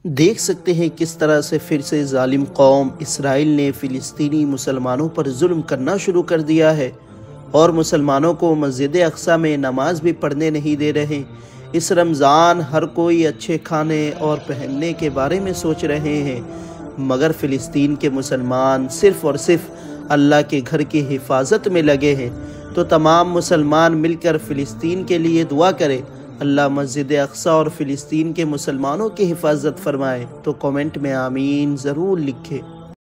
देख सकते हैं किस तरह से फिर से जालिम कौम इसराइल ने फ़िलिस्तीनी मुसलमानों पर जुल्म करना शुरू कर दिया है और मुसलमानों को मस्जिद अक्सा में नमाज भी पढ़ने नहीं दे रहे। इस रमज़ान हर कोई अच्छे खाने और पहनने के बारे में सोच रहे हैं, मगर फ़िलिस्तीन के मुसलमान सिर्फ़ और सिर्फ अल्लाह के घर की हिफाजत में लगे हैं। तो तमाम मुसलमान मिलकर फ़िलिस्तीन के लिए दुआ करें, अल्लाह मस्जिद अक्सा और फ़िलिस्तीन के मुसलमानों की हिफाजत फरमाए। तो कमेंट में आमीन ज़रूर लिखें।